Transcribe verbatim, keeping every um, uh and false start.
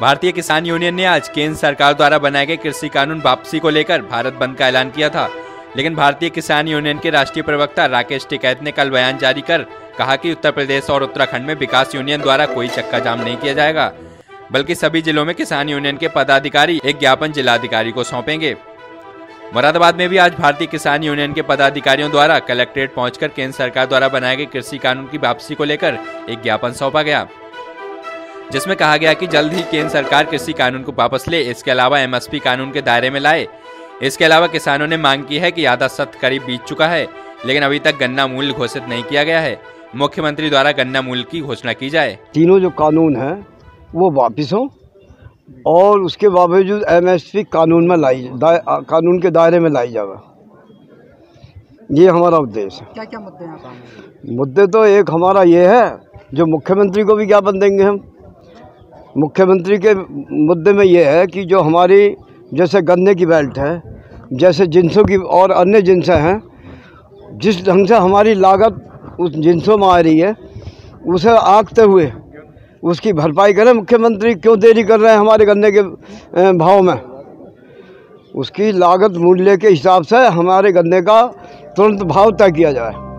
भारतीय किसान यूनियन ने आज केंद्र सरकार द्वारा बनाए गए कृषि कानून वापसी को लेकर भारत बंद का ऐलान किया था। लेकिन भारतीय किसान यूनियन के राष्ट्रीय प्रवक्ता राकेश टिकैत ने कल बयान जारी कर कहा कि उत्तर प्रदेश और उत्तराखंड में विकास यूनियन द्वारा कोई चक्का जाम नहीं किया जाएगा, बल्कि सभी जिलों में किसान यूनियन के पदाधिकारी एक ज्ञापन जिलाधिकारी को सौंपेंगे। मुरादाबाद में भी आज भारतीय किसान यूनियन के पदाधिकारियों द्वारा कलेक्ट्रेट पहुंचकर केंद्र सरकार द्वारा बनाए गए कृषि कानून की वापसी को लेकर एक ज्ञापन सौंपा गया, जिसमें कहा गया कि जल्द ही केंद्र सरकार कृषि कानून को वापस ले, इसके अलावा एमएसपी कानून के दायरे में लाए। इसके अलावा किसानों ने मांग की है कि आधा सत्र करीब बीत चुका है, लेकिन अभी तक गन्ना मूल्य घोषित नहीं किया गया है। मुख्यमंत्री द्वारा गन्ना मूल्य की घोषणा की जाए। तीनों जो कानून है वो वापिस हो और उसके बावजूद एमएसपी कानून में लाई कानून के दायरे में लाई जाए, ये हमारा उद्देश्य है। क्या क्या मुद्दे हैं आप? मुद्दे तो एक हमारा ये है, जो मुख्यमंत्री को भी ज्ञापन देंगे हम। मुख्यमंत्री के मुद्दे में ये है कि जो हमारी जैसे गन्ने की बेल्ट है, जैसे जिन्सों की और अन्य जिन्सें हैं, जिस ढंग से हमारी लागत उस जिन्सों में आ रही है, उसे आंकते हुए उसकी भरपाई करें। मुख्यमंत्री क्यों देरी कर रहे हैं हमारे गन्ने के भाव में? उसकी लागत मूल्य के हिसाब से हमारे गन्ने का तुरंत भाव तय किया जाए।